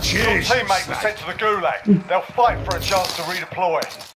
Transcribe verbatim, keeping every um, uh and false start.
Your teammate was sent to the gulag. They'll fight for a chance to redeploy.